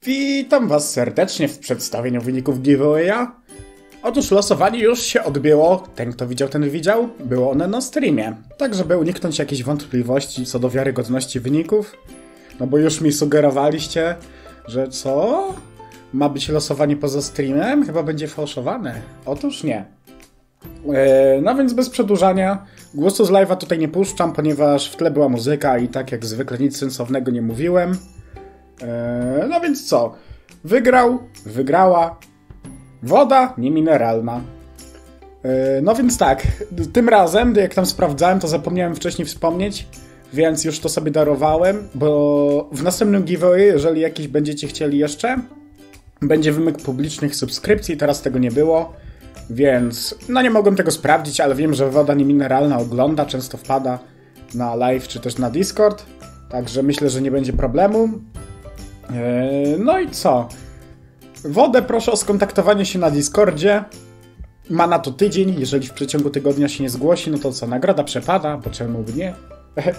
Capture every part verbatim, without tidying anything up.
Witam was serdecznie w przedstawieniu wyników giveawaya. Otóż losowanie już się odbyło, ten kto widział, ten widział, było one na streamie. Tak, żeby uniknąć jakichś wątpliwości co do wiarygodności wyników. No bo już mi sugerowaliście, że co? Ma być losowanie poza streamem? Chyba będzie fałszowane. Otóż nie. Yy, no więc bez przedłużania, głosu z live'a tutaj nie puszczam, ponieważ w tle była muzyka i tak jak zwykle nic sensownego nie mówiłem. Yy, no więc co? Wygrał, wygrała woda niemineralna. Yy, no więc tak, tym razem, jak tam sprawdzałem, to zapomniałem wcześniej wspomnieć, więc już to sobie darowałem, bo w następnym giveaway, jeżeli jakiś będziecie chcieli jeszcze, będzie wymóg publicznych subskrypcji, teraz tego nie było, więc no nie mogłem tego sprawdzić, ale wiem, że woda niemineralna ogląda, często wpada na live czy też na Discord, także myślę, że nie będzie problemu. Yy, no i co? Wodę proszę o skontaktowanie się na Discordzie. Ma na to tydzień, jeżeli w przeciągu tygodnia się nie zgłosi, no to co? Nagroda przepada, bo czemu by nie? eee,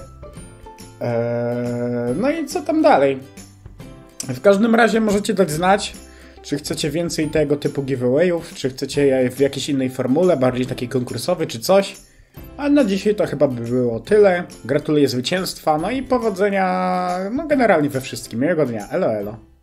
no i co tam dalej? W każdym razie możecie dać znać, czy chcecie więcej tego typu giveawayów, czy chcecie je w jakiejś innej formule, bardziej takiej konkursowej, czy coś. A na dzisiaj to chyba by było tyle. Gratuluję zwycięstwa, no i powodzenia, no generalnie we wszystkim. Miłego dnia. Elo, elo.